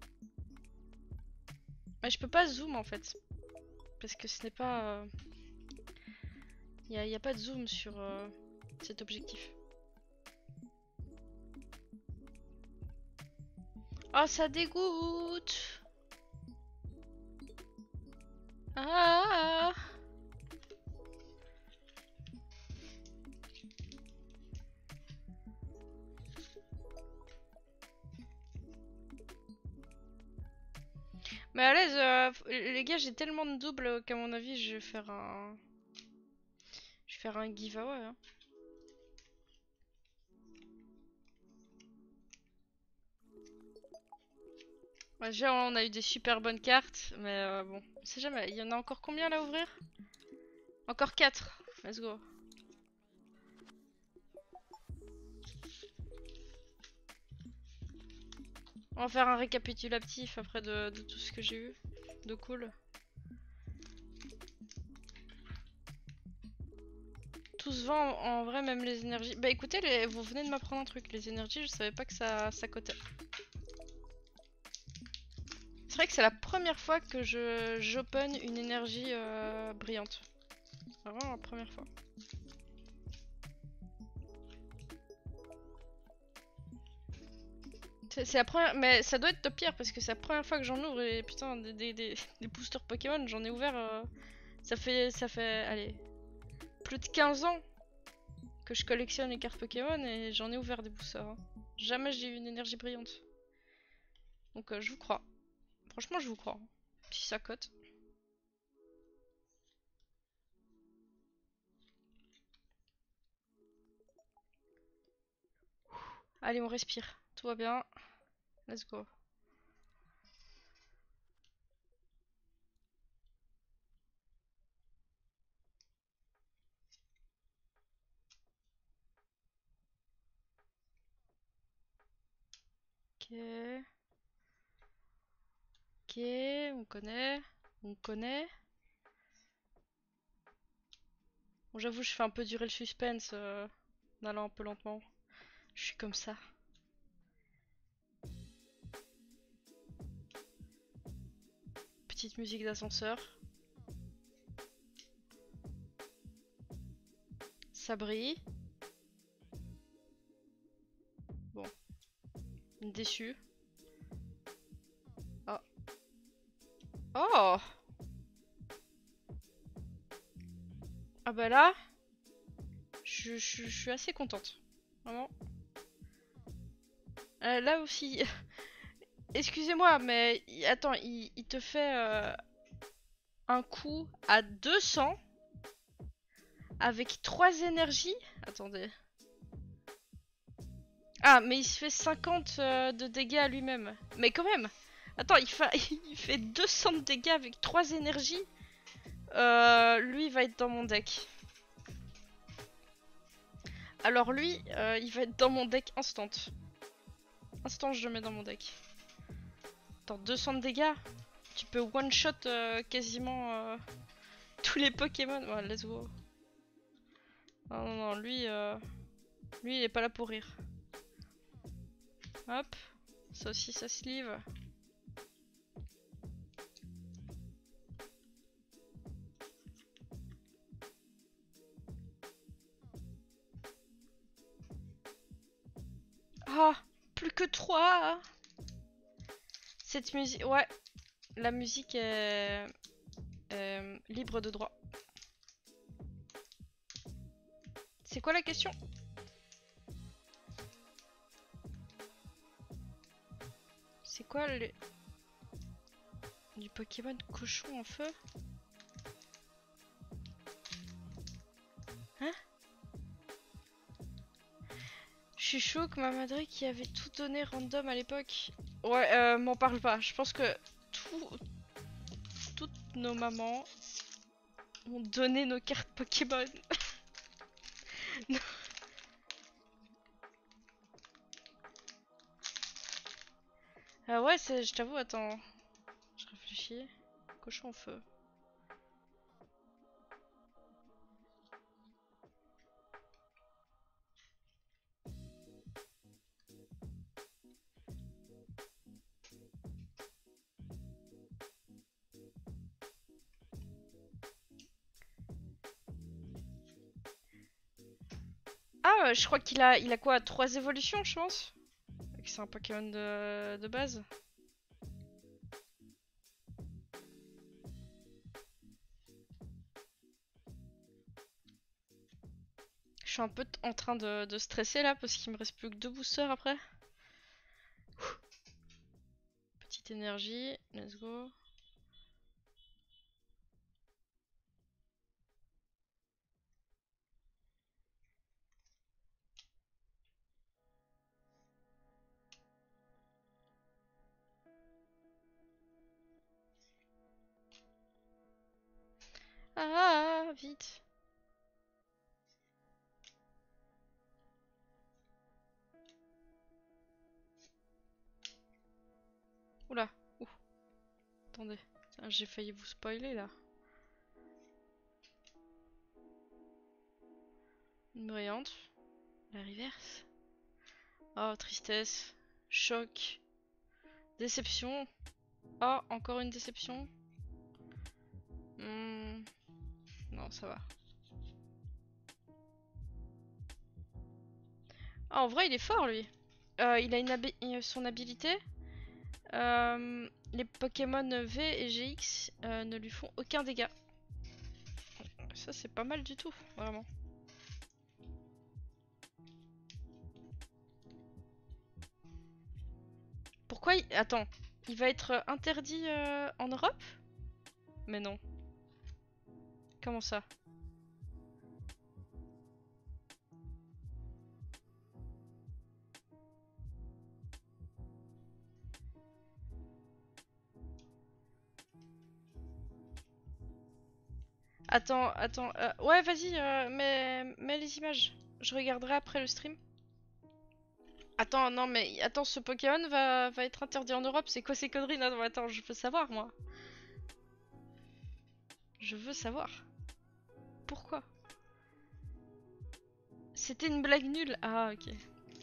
A: Mais je peux pas zoom en fait. Parce que ce n'est pas... Il euh... n'y a, a pas de zoom sur euh, cet objectif. Oh, ça dégoûte! Ah! Mais à l'aise, euh, les gars, j'ai tellement de doubles qu'à mon avis, je vais faire un... Je vais faire un giveaway. Hein. Ouais, déjà, on a eu des super bonnes cartes, mais euh, bon, on sait jamais. Il y en a encore combien là à ouvrir? Encore quatre. Let's go. On va faire un récapitulatif après de, de tout ce que j'ai eu de cool. Tout se vend en, en vrai, même les énergies. Bah écoutez, les, vous venez de m'apprendre un truc. Les énergies, je savais pas que ça, ça cotait. C'est vrai que c'est la première fois que je j'open une énergie euh, brillante. Vraiment la première fois. C'est la première, mais ça doit être top pire parce que c'est la première fois que j'en ouvre et putain des, des, des, des boosters Pokémon, j'en ai ouvert, euh, ça fait, ça fait, allez, plus de quinze ans que je collectionne les cartes Pokémon et j'en ai ouvert des boosters. Hein. Jamais j'ai eu une énergie brillante. Donc euh, je vous crois. Franchement je vous crois. Si ça cote. Allez on respire, tout va bien. Let's go. Ok. Ok, on connaît. On connaît. Bon, j'avoue, je fais un peu durer le suspense euh, en allant un peu lentement. Je suis comme ça. Petite musique d'ascenseur. Ça brille. Bon. Déçu. Oh. Oh! Ah bah là, je, je, je suis assez contente. Vraiment. Euh, là aussi. Excusez-moi, mais attends, il, il te fait euh, un coup à deux cents avec trois énergies. Attendez. Ah, mais il se fait cinquante euh, de dégâts à lui-même. Mais quand même. Attends, il fait, il fait deux cents de dégâts avec trois énergies. Euh, lui, il va être dans mon deck. Alors lui, euh, il va être dans mon deck instant. Instant, je le mets dans mon deck. Attends, deux cents de dégâts. Tu peux one-shot euh, quasiment euh, tous les Pokémon. Ouais, let's go. Non, non, non, lui, euh, lui, il est pas là pour rire. Hop. Ça aussi, ça sleeve. Ah, plus que trois. Cette musique, ouais, la musique est euh, libre de droit. C'est quoi la question? C'est quoi le... Du Pokémon cochon en feu? Hein? Je suis chaud que ma madre qui avait tout donné random à l'époque. Ouais, euh, m'en parle pas. Je pense que tout... toutes nos mamans ont donné nos cartes Pokémon. Ah ouais, je t'avoue, attends. Je réfléchis. Cochon en feu. euh, je crois qu'il a, il a quoi, trois évolutions, je pense. C'est un Pokémon de, de base. Je suis un peu en train de, de stresser là parce qu'il me reste plus que deux boosters après. Petite énergie, let's go. Ah, vite. Oula, ouh. Attendez, j'ai failli vous spoiler là. Une brillante. La reverse. Oh, tristesse. Choc. Déception. Oh, encore une déception. Hmm. Non, ça va. Ah, en vrai, il est fort lui. Euh, il a une habi son habilité. Euh, les Pokémon V et G X euh, ne lui font aucun dégât. Ça, c'est pas mal du tout, vraiment. Pourquoi il... Attends, il va être interdit euh, en Europe? Mais non. Comment ça? Attends, attends. euh, Ouais, vas-y, euh, mets, mets les images. Je regarderai après le stream. Attends, non, mais attends, ce Pokémon va, va être interdit en Europe. C'est quoi ces conneries? Non, non, attends, je veux savoir, moi. Je veux savoir. Pourquoi? C'était une blague nulle. Ah, ok.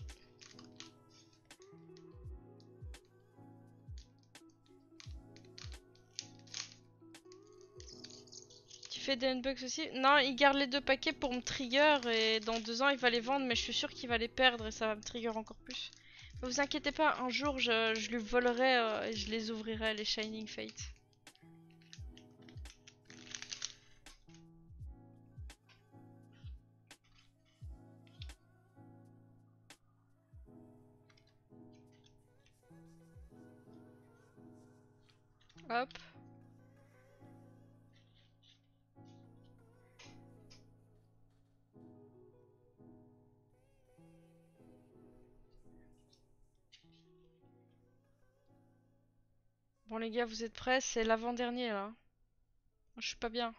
A: Tu fais des unbox aussi? Non, il garde les deux paquets pour me trigger et dans deux ans il va les vendre, mais je suis sûre qu'il va les perdre et ça va me trigger encore plus. Ne vous inquiétez pas, un jour je, je lui volerai euh, et je les ouvrirai, les Shining Fate. Hop. Bon les gars, vous êtes prêts? C'est l'avant-dernier là. Je suis pas bien.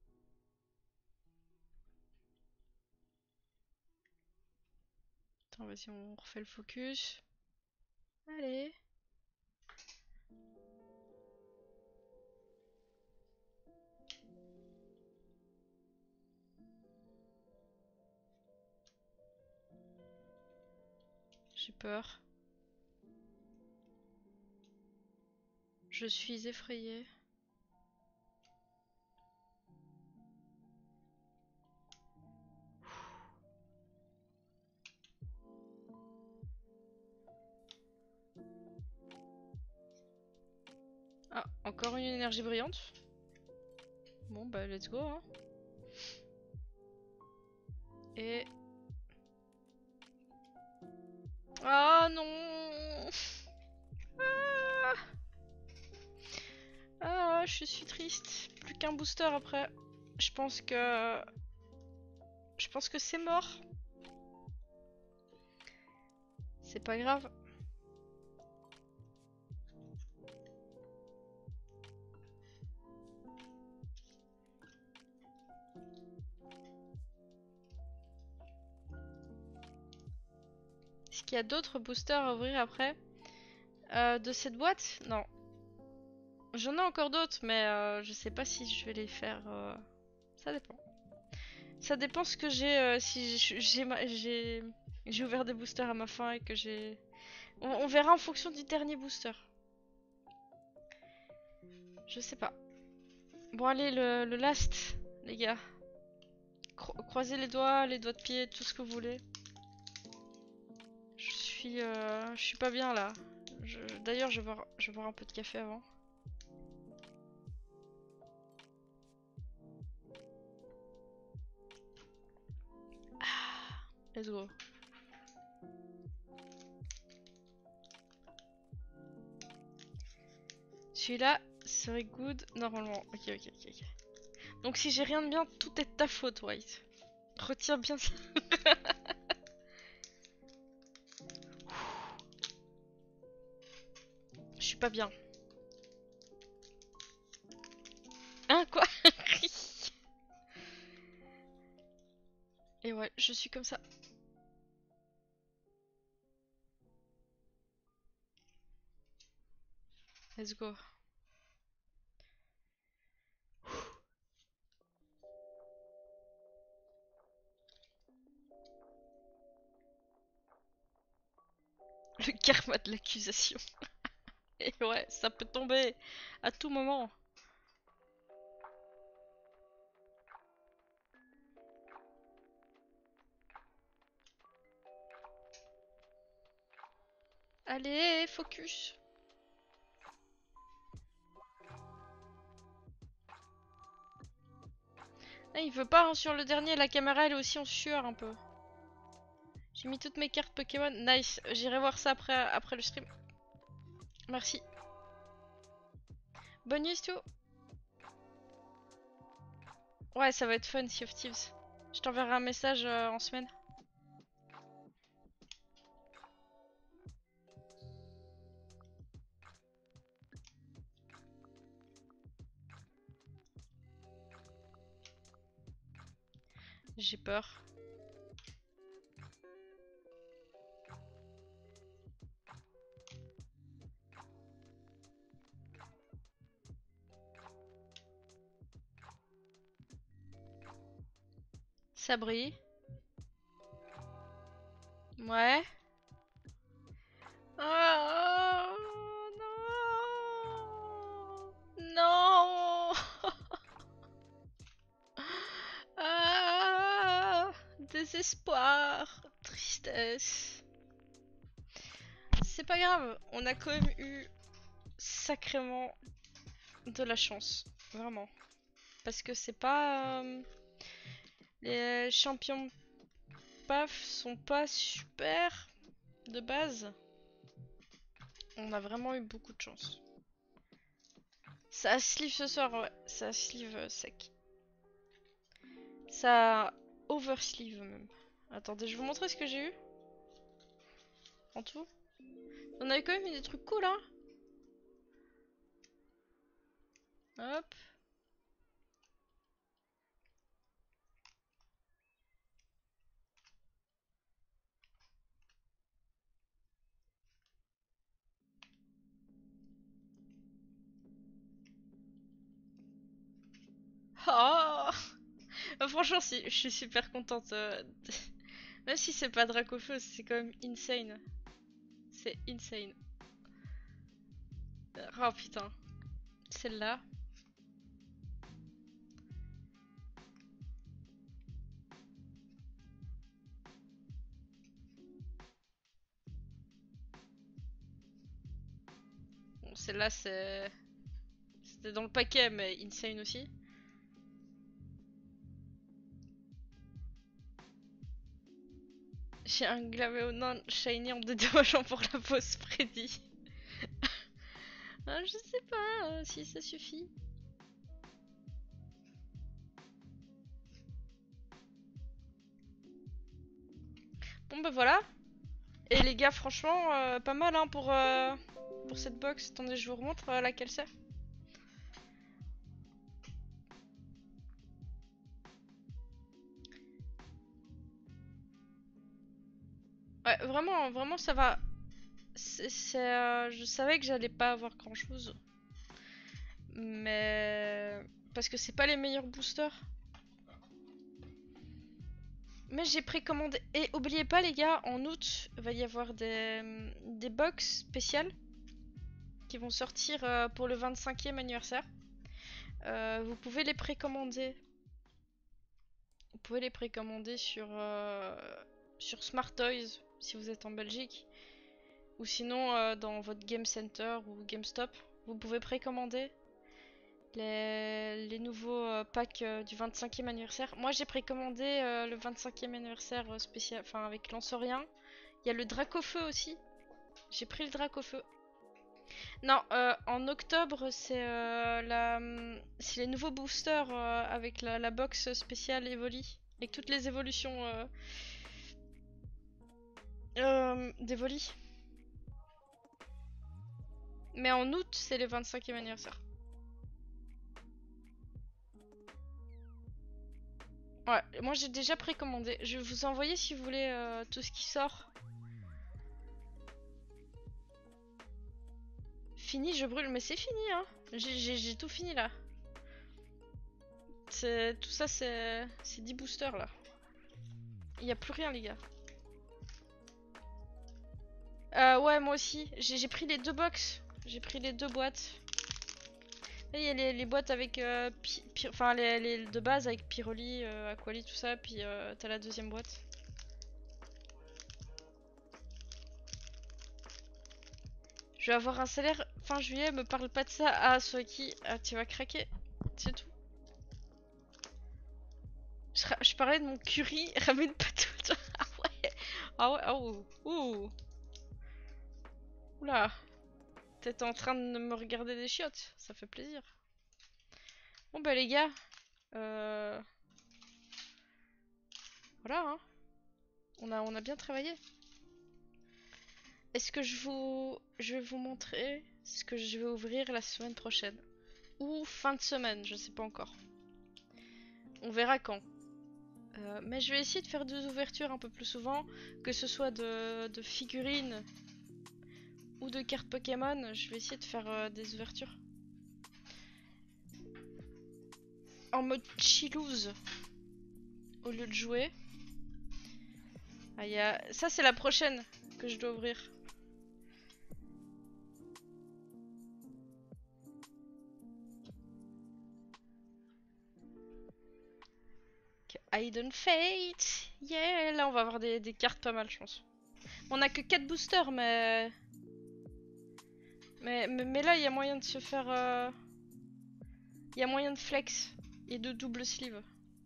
A: Attends, vas-y, on refait le focus. Allez. J'ai peur. Je suis effrayée. Ah, encore une énergie brillante. Bon bah let's go hein. Et... Ah non. Ah, ah, je suis triste. Plus qu'un booster après. Je pense que... Je pense que c'est mort. C'est pas grave. Est-ce qu'il y a d'autres boosters à ouvrir après euh, de cette boîte? Non. J'en ai encore d'autres, mais euh, je sais pas si je vais les faire. Euh... Ça dépend. Ça dépend ce que j'ai. Euh, si j'ai j'ai ouvert des boosters à ma fin et que j'ai. On, on verra en fonction du dernier booster. Je sais pas. Bon allez, le, le last, les gars. Cro croisez les doigts, les doigts de pied, tout ce que vous voulez. suis, euh, je suis pas bien là. Je... D'ailleurs, je vais boire, je vais boire un peu de café avant. Ah, let's go. Celui-là serait good normalement. Ok, ok, ok, ok. Donc si j'ai rien de bien, tout est de ta faute, White. Retiens bien ça. Je suis pas bien. Hein, quoi? Et ouais, je suis comme ça. Let's go. Le karma de l'accusation. Et ouais, ça peut tomber à tout moment. Allez, focus. Ah, il veut pas hein, sur le dernier, la caméra elle est aussi en sueur un peu. J'ai mis toutes mes cartes Pokémon. Nice, j'irai voir ça après, après le stream. Merci. Bonne nuit, tout. Ouais, ça va être fun, Sea of Thieves. Je t'enverrai un message euh, en semaine. J'ai peur. Ça brille. Ouais. Oh non. Non. Ah, désespoir. Tristesse. C'est pas grave, on a quand même eu sacrément de la chance. Vraiment. Parce que c'est pas... euh, les champions P A F sont pas super de base. On a vraiment eu beaucoup de chance. Ça sleeve ce soir, ouais. Ça sleeve euh, sec. Ça oversleeve même. Attendez, je vais vous montrer ce que j'ai eu. En tout. On a eu quand même eu des trucs cool, hein. Hop. Oh franchement, si, je suis super contente. euh, de- Même si c'est pas Dracophos, c'est quand même insane. C'est insane. Oh putain. Celle-là. Bon, celle-là, c'est... C'était dans le paquet, mais insane aussi. J'ai un Glameonon shiny en dédommageant pour la pause Freddy. Ah, je sais pas euh, si ça suffit. Bon bah voilà. Et les gars, franchement, euh, pas mal hein, pour, euh, pour cette box. Attendez, je vous remontre euh, laquelle c'est. Ouais, vraiment, vraiment ça va. C'est, euh, je savais que j'allais pas avoir grand chose. Mais... Parce que c'est pas les meilleurs boosters. Mais j'ai précommandé. Et oubliez pas les gars, en août, il va y avoir des, des box spéciales qui vont sortir euh, pour le vingt-cinquième anniversaire. Euh, vous pouvez les précommander. Vous pouvez les précommander sur, euh, sur Smart Toys si vous êtes en Belgique. Ou sinon euh, dans votre Game Center ou GameStop, vous pouvez précommander les, les nouveaux euh, packs euh, du vingt-cinquième anniversaire. Moi j'ai précommandé euh, le vingt-cinquième anniversaire euh, spécial, enfin avec Lanceurien. Il y a le Dracofeu aussi. J'ai pris le Dracofeu. Non, euh, en octobre c'est euh, la, c'est les nouveaux boosters euh, avec la, la box spéciale Evoli. Avec toutes les évolutions euh, euh, d'Evoli. Mais en août c'est le vingt-cinquième anniversaire. Ouais, moi j'ai déjà précommandé. Je vais vous envoyer si vous voulez euh, tout ce qui sort. Fini, je brûle, mais c'est fini hein. J'ai tout fini là. Tout ça c'est dix boosters là. Il n'y a plus rien les gars. Euh, ouais moi aussi. J'ai pris les deux box. J'ai pris les deux boîtes. Là il y a les, les boîtes avec... Euh, enfin les, les de base avec Pyroli, euh, Aquali, tout ça. Puis euh, t'as la deuxième boîte. Je vais avoir un salaire fin juillet, me parle pas de ça. Ah, Swaki, ah, tu vas craquer. C'est tout. Je, je parlais de mon curry, ramène pas tout. Ah ouais. Ah ouais, oh. Ouh. Oula. T'es en train de me regarder des chiottes. Ça fait plaisir. Bon bah les gars. Euh... Voilà hein. On a, on a bien travaillé. Est-ce que je vous... Je vais vous montrer ce que je vais ouvrir la semaine prochaine. Ou fin de semaine, je sais pas encore. On verra quand. Euh, mais je vais essayer de faire deux ouvertures un peu plus souvent, que ce soit de, de figurines ou de cartes Pokémon. Je vais essayer de faire euh, des ouvertures en mode chillouse au lieu de jouer. Ah, y a... Ça c'est la prochaine que je dois ouvrir. Hidden Fate. Yeah, là on va avoir des, des cartes pas mal je pense. On a que quatre boosters mais... Mais, mais, mais là il y a moyen de se faire... Il euh... y a moyen de flex et de double sleeve.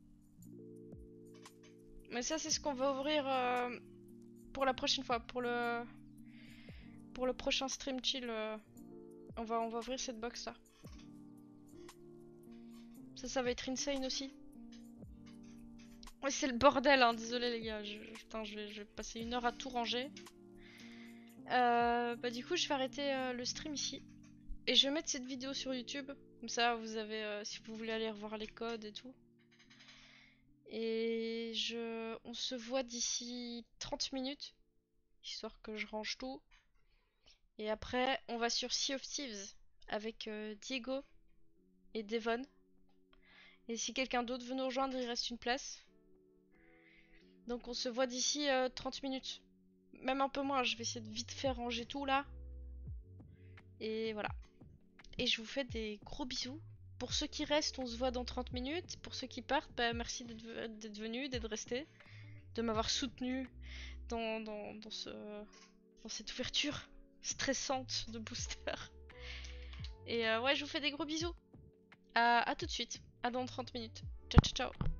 A: Mais ça c'est ce qu'on va ouvrir euh, pour la prochaine fois. Pour le... Pour le prochain stream chill. Euh... On, va, on va ouvrir cette box là. Ça, ça va être insane aussi. Ouais, c'est le bordel, hein, désolé les gars. Je, putain, je vais, je vais passer une heure à tout ranger. Euh, bah du coup, je vais arrêter euh, le stream ici. Et je vais mettre cette vidéo sur YouTube. Comme ça, vous avez, euh, si vous voulez aller revoir les codes et tout. Et je, on se voit d'ici trente minutes. Histoire que je range tout. Et après, on va sur Sea of Thieves avec euh, Diego et Devon. Et si quelqu'un d'autre veut nous rejoindre, il reste une place. Donc on se voit d'ici euh, trente minutes. Même un peu moins, je vais essayer de vite faire ranger tout là. Et voilà. Et je vous fais des gros bisous. Pour ceux qui restent, on se voit dans trente minutes. Pour ceux qui partent, bah, merci d'être venus, d'être restés. De m'avoir soutenu dans, dans, dans, ce, dans cette ouverture stressante de booster. Et euh, ouais, je vous fais des gros bisous. À, à tout de suite. À dans trente minutes. Ciao, ciao, ciao.